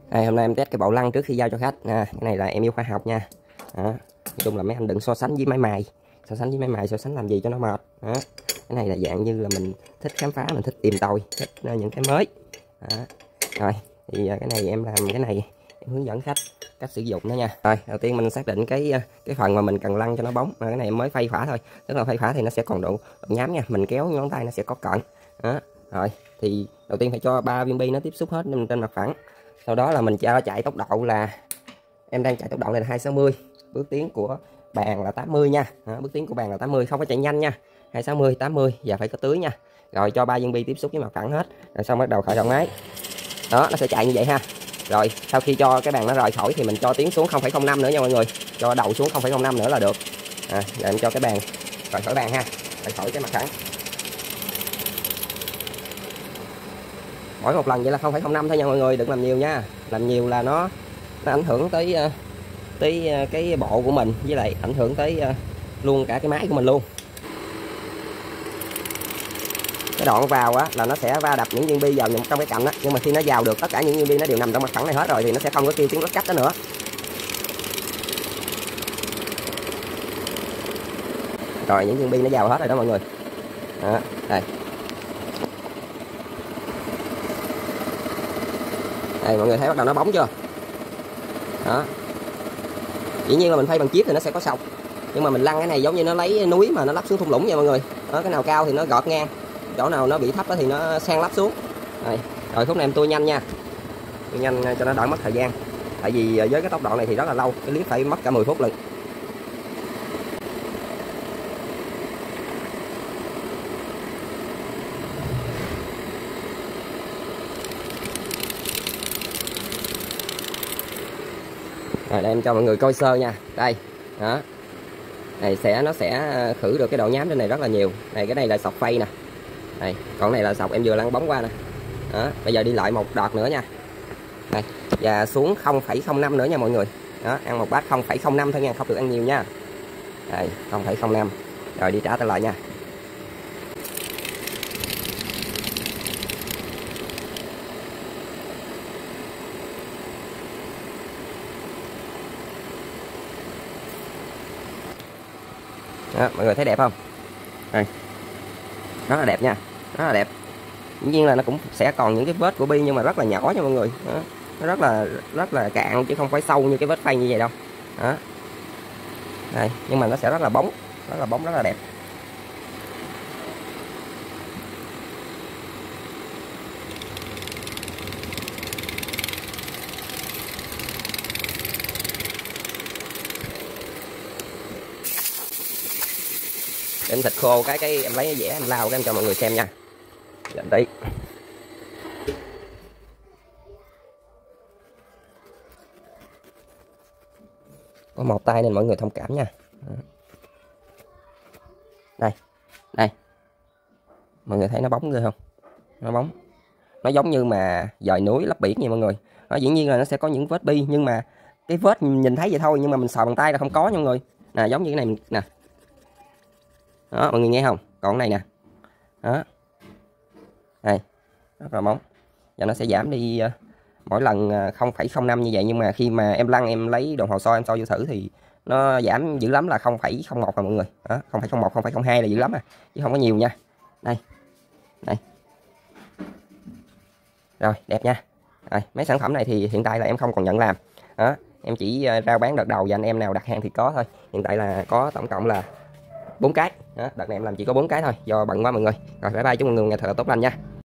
Hôm nay em test cái bộ lăng trước khi giao cho khách. Cái này là em yêu khoa học nha. Nói chung là mấy anh đừng so sánh với máy mài. So sánh làm gì cho nó mệt. Cái này là dạng như là mình thích khám phá, mình thích tìm tòi, thích những cái mới. Rồi thì cái này em làm cái này em hướng dẫn khách cách sử dụng nó nha. Rồi đầu tiên mình xác định cái phần mà mình cần lăn cho nó bóng. Cái này em mới phay phả thôi, tức là phay phả thì nó sẽ còn độ nhám nha, mình kéo ngón tay nó sẽ có cận. Rồi thì đầu tiên phải cho 3 viên bi nó tiếp xúc hết trên mặt phẳng. Sau đó là mình cho chạy tốc độ là em đang chạy tốc độ này là 260, bước tiến của bàn là 80 nha. Bước tiến của bàn là 80, không có chạy nhanh nha, 260 80 và phải có tưới nha. Rồi cho 3 viên bi tiếp xúc với mặt phẳng hết, rồi xong bắt đầu khởi động máy. Đó, nó sẽ chạy như vậy ha. Rồi sau khi cho cái bàn nó rời khỏi thì mình cho tiến xuống 0,05 nữa nha mọi người, cho đầu xuống 0,05 nữa là được. Rồi em cho cái bàn rời khỏi bàn ha, rời khỏi cái mặt phẳng. Mỗi một lần vậy là 0,05 thôi nha mọi người, đừng làm nhiều nha. Làm nhiều là nó ảnh hưởng tới cái bộ của mình, với lại ảnh hưởng tới luôn cả cái máy của mình luôn. Cái đoạn vào á là nó sẽ va đập những viên bi vào trong cái cạnh á, nhưng mà khi nó vào được tất cả những viên bi nó đều nằm trong mặt phẳng này hết rồi thì nó sẽ không có kêu tiếng lách cách đó nữa. Rồi những viên bi nó vào hết rồi đó mọi người. Đây. Đây mọi người thấy bắt đầu nó bóng chưa? Đó. Dĩ nhiên là mình phay bằng chip thì nó sẽ có sọc, nhưng mà mình lăn cái này giống như nó lấy núi mà nó lắp xuống thung lũng nha mọi người. Đó, cái nào cao thì nó gọt ngang, chỗ nào nó bị thấp thì nó san lắp xuống. Rồi khúc này em tua nhanh nha, tua nhanh cho nó đỡ mất thời gian, tại vì với cái tốc độ này thì rất là lâu, cái clip phải mất cả 10 phút lần. Rồi đây em cho mọi người coi sơ nha. Đây. Đó. Này nó sẽ khử được cái độ nhám trên này rất là nhiều. Này cái này là sọc phay nè. Đây, còn này là sọc em vừa lăn bóng qua nè. Đó, bây giờ đi lại một đợt nữa nha. Đây, và xuống 0,05 nữa nha mọi người. Đó, ăn một bát 0,05 thôi nha, không được ăn nhiều nha. Đây, 0,05. Rồi đi trả tay lại nha. Đó, mọi người thấy đẹp không? Đây. Rất là đẹp nha, rất là đẹp. Dĩ nhiên là nó cũng sẽ còn những cái vết của bi nhưng mà rất là nhỏ nha mọi người. Đó. Nó rất là cạn chứ không phải sâu như cái vết phay như vậy đâu. Đó. Đây, nhưng mà nó sẽ rất là bóng, rất là đẹp. Em thịt khô cái em lấy cái dẻ em lau cái em cho mọi người xem nha. Dành tí. Có một tay nên mọi người thông cảm nha. Đây. Đây. Mọi người thấy nó bóng ghê không? Nó bóng. Nó giống như mà dời núi lấp biển nha mọi người. Dĩ nhiên là nó sẽ có những vết bi nhưng mà cái vết nhìn thấy vậy thôi, nhưng mà mình sờ bằng tay là không có nha mọi người. Nè, giống như cái này nè. Đó, mọi người nghe không? Còn cái này nè. Đó. Đây. Rất là bóng. Và nó sẽ giảm đi mỗi lần 0,05 như vậy, nhưng mà khi mà em lăn em lấy đồng hồ soi em soi vô thử thì nó giảm dữ lắm là 0,01 mọi người. Đó, 0,01 0,02 là dữ lắm chứ không có nhiều nha. Đây. Đây. Rồi, đẹp nha. Rồi, mấy sản phẩm này thì hiện tại là em không còn nhận làm. Đó, em chỉ rao bán đợt đầu và anh em nào đặt hàng thì có thôi. Hiện tại là có tổng cộng là 4 cái. Đó, đợt này em làm chỉ có 4 cái thôi do bận quá mọi người. Rồi bye bye, chúc mọi người ngày thật là tốt lành nha.